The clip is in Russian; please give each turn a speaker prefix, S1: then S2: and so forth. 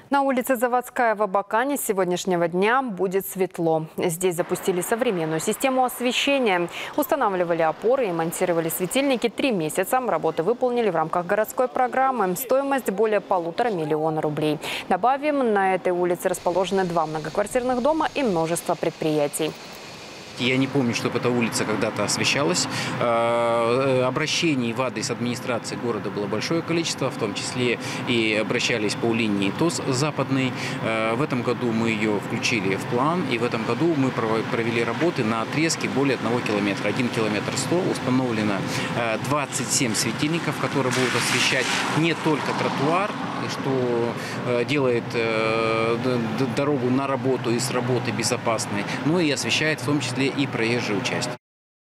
S1: На улице Заводская в Абакане с сегодняшнего дня будет светло. Здесь запустили современную систему освещения. Устанавливали опоры и монтировали светильники 3 месяца. Работы выполнили в рамках городской программы. Стоимость более 1,5 миллиона рублей. Добавим, на этой улице расположены 2 многоквартирных дома и множество предприятий.
S2: Я не помню, чтобы эта улица когда-то освещалась. Обращений в адрес администрации города было большое количество, в том числе и обращались по линии ТОС западной. В этом году мы ее включили в план, и в этом году мы провели работы на отрезке более 1 километра. 1 километр 100. Установлено 27 светильников, которые будут освещать не только тротуар, что делает дорогу на работу и с работы безопасной, но и освещает в том числе и проезжую часть.